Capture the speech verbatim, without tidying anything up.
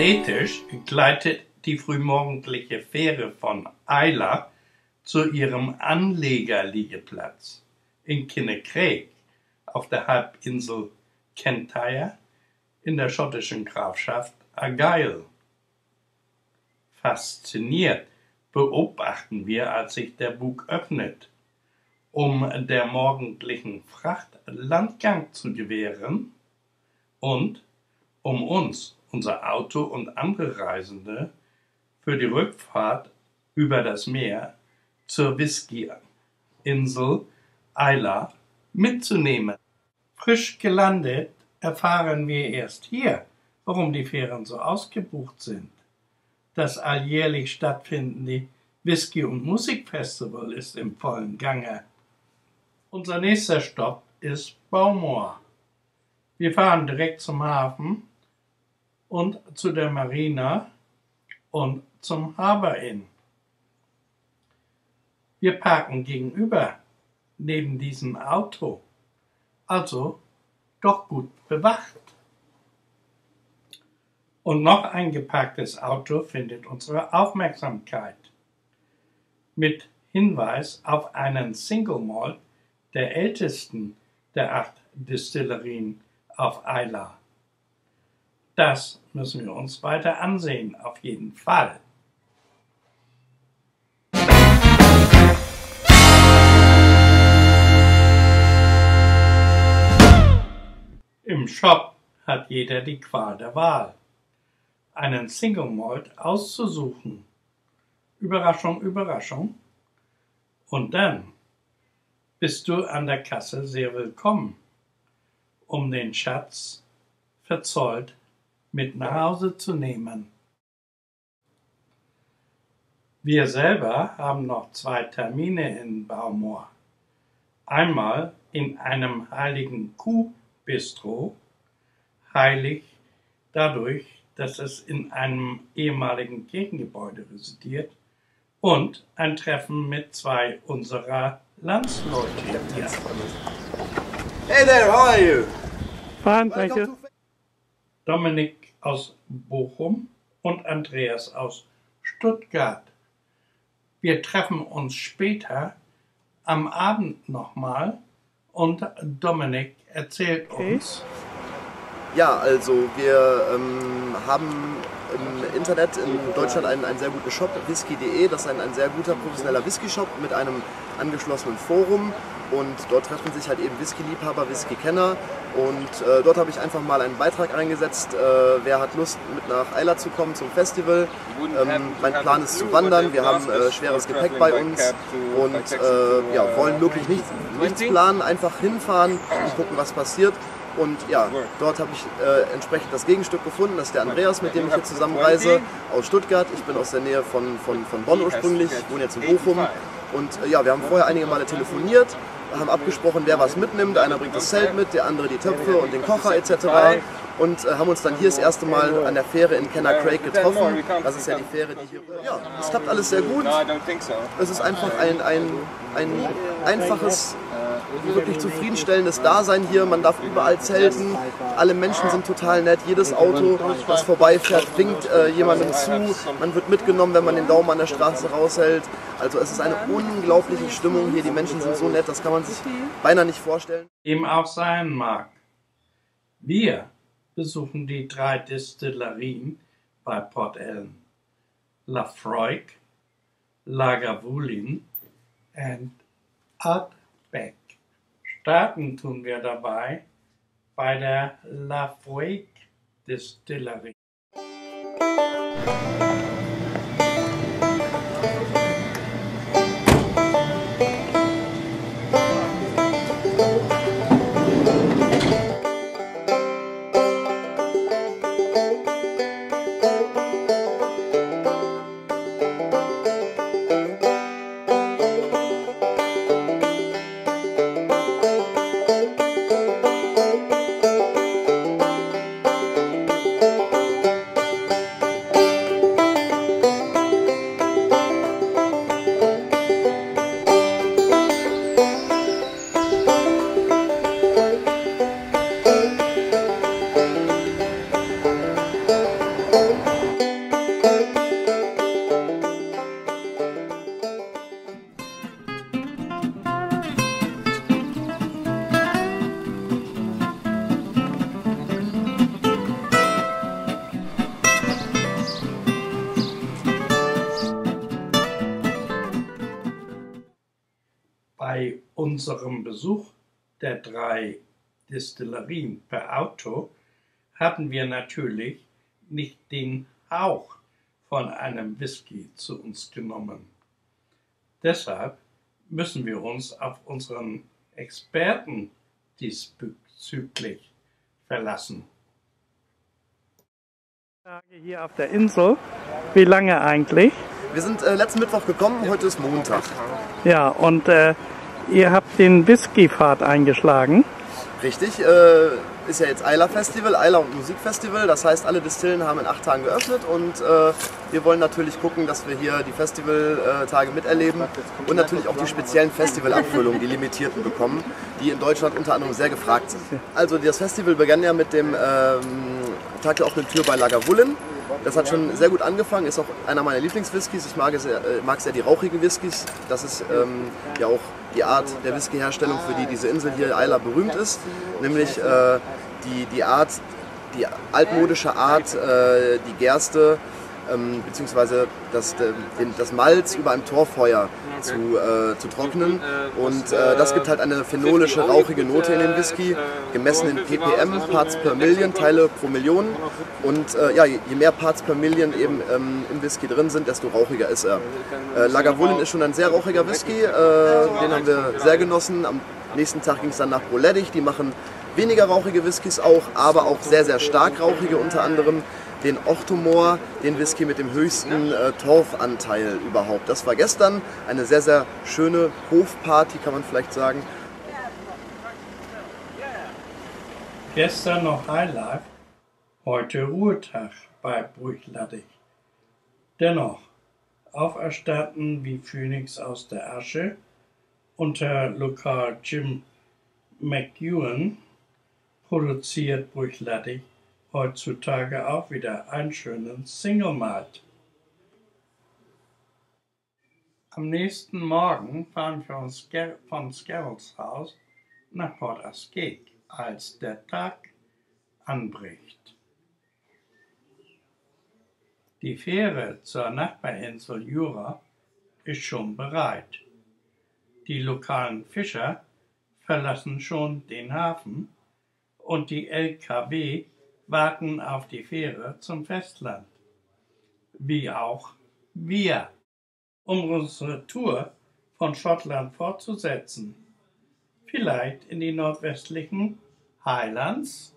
Majestätisch gleitet die frühmorgendliche Fähre von Islay zu ihrem Anlegerliegeplatz in Kinnicraig auf der Halbinsel Kintyre in der schottischen Grafschaft Argyll. Fasziniert beobachten wir, als sich der Bug öffnet, um der morgendlichen Fracht Landgang zu gewähren und um uns, unser Auto und andere Reisende für die Rückfahrt über das Meer zur Whisky-Insel Islay mitzunehmen. Frisch gelandet erfahren wir erst hier, warum die Fähren so ausgebucht sind. Das alljährlich stattfindende Whisky- und Musikfestival ist im vollen Gange. Unser nächster Stopp ist Bowmore. Wir fahren direkt zum Hafen und zu der Marina und zum Harbour Inn. Wir parken gegenüber, neben diesem Auto, also doch gut bewacht. Und noch ein geparktes Auto findet unsere Aufmerksamkeit. Mit Hinweis auf einen Single Malt der ältesten der acht Destillerien auf Islay. Das müssen wir uns weiter ansehen, auf jeden Fall. Im Shop hat jeder die Qual der Wahl, einen Single Malt auszusuchen. Überraschung, Überraschung. Und dann bist du an der Kasse sehr willkommen, um den Schatz verzollt mit nach Hause zu nehmen. Wir selber haben noch zwei Termine in Bowmore. Einmal in einem heiligen Kuhbistro, heilig dadurch, dass es in einem ehemaligen Kirchengebäude residiert, und ein Treffen mit zwei unserer Landsleute. Hey there, how are you? Fine, thank you. Dominik aus Bochum und Andreas aus Stuttgart. Wir treffen uns später am Abend nochmal und Dominik erzählt uns. Ja, also wir ähm, haben im Internet in Deutschland einen, einen sehr guten Shop, whisky punkt de. Das ist ein, ein sehr guter professioneller Whisky-Shop mit einem angeschlossenen Forum. Und dort treffen sich halt eben Whisky-Liebhaber, Whisky-Kenner. Und äh, dort habe ich einfach mal einen Beitrag eingesetzt, äh, wer hat Lust mit nach Islay zu kommen zum Festival. Ähm, mein Plan ist zu wandern, wir haben äh, schweres Gepäck bei uns und äh, ja, wollen wirklich nicht, nichts planen, einfach hinfahren und gucken, was passiert. Und ja, dort habe ich äh, entsprechend das Gegenstück gefunden, das ist der Andreas, mit dem ich hier zusammen reise, aus Stuttgart. Ich bin aus der Nähe von, von, von Bonn ursprünglich, ich wohne jetzt in Bochum. Und äh, ja, wir haben vorher einige Male telefoniert, haben abgesprochen, wer was mitnimmt. Einer bringt das Zelt mit, der andere die Töpfe und den Kocher et cetera. Und äh, haben uns dann hier das erste Mal an der Fähre in Kinnicraig getroffen. Das ist ja die Fähre, die hier... Ja, es klappt alles sehr gut. Es ist einfach ein, ein, ein einfaches, wirklich zufriedenstellendes Dasein hier. Man darf überall zelten. Alle Menschen sind total nett. Jedes Auto, das vorbeifährt, winkt äh, jemandem zu. Man wird mitgenommen, wenn man den Daumen an der Straße raushält. Also es ist eine unglaubliche Stimmung hier. Die Menschen sind so nett, das kann man sich beinahe nicht vorstellen. Eben auch sein mag. Wir besuchen die drei Destillerien bei Port Ellen: Laphroaig, Lagavulin und Ardbeg. Starten tun wir dabei bei der Laphroaig Distillery. Bei unserem Besuch der drei Destillerien per Auto hatten wir natürlich nicht den Hauch von einem Whisky zu uns genommen. Deshalb müssen wir uns auf unseren Experten diesbezüglich verlassen. Hier auf der Insel, wie lange eigentlich? Wir sind äh, letzten Mittwoch gekommen, heute ist Montag. Ja, und äh, ihr habt den Whisky-Pfad eingeschlagen. Richtig, äh, ist ja jetzt Isla Festival, Isla und Musikfestival, das heißt alle Distillen haben in acht Tagen geöffnet und äh, wir wollen natürlich gucken, dass wir hier die Festivaltage miterleben und natürlich auch die speziellen Festivalabfüllungen, die limitierten bekommen, die in Deutschland unter anderem sehr gefragt sind. Also das Festival begann ja mit dem ähm, Tag der offenen Tür bei Lagavulin. Das hat schon sehr gut angefangen, ist auch einer meiner Lieblingswhiskys. Ich mag sehr, äh, mag sehr die rauchigen Whiskys. Das ist ähm, ja auch die Art der Whiskyherstellung, für die diese Insel hier, Isla, berühmt ist. Nämlich äh, die, die Art, die altmodische Art, äh, die Gerste ähm, bzw. Das, den, das Malz über einem Torfeuer zu, äh, zu trocknen. Und äh, das gibt halt eine phenolische, rauchige Note in den Whisky, gemessen in ppm, Parts per Million, Teile pro Million. Und äh, ja, je mehr Parts per Million eben ähm, im Whisky drin sind, desto rauchiger ist er. Äh, Lagavulin ist schon ein sehr rauchiger Whisky, äh, den haben wir sehr genossen. Am nächsten Tag ging es dann nach Broledig, die machen weniger rauchige Whiskys auch, aber auch sehr, sehr stark rauchige, unter anderem den Octomore, den Whisky mit dem höchsten äh, Torfanteil überhaupt. Das war gestern eine sehr, sehr schöne Hofparty, kann man vielleicht sagen. Gestern noch Highlife, heute Ruhetag bei Bruichladdich. Dennoch, auferstanden wie Phönix aus der Asche, unter Lokal Jim McEwan produziert Bruichladdich heutzutage auch wieder einen schönen Single Malt. Am nächsten Morgen fahren wir uns von Scarrolls Haus nach Port Asquith, als der Tag anbricht. Die Fähre zur Nachbarinsel Jura ist schon bereit. Die lokalen Fischer verlassen schon den Hafen und die L K W warten auf die Fähre zum Festland. Wie auch wir, um unsere Tour von Schottland fortzusetzen. Vielleicht in die nordwestlichen Highlands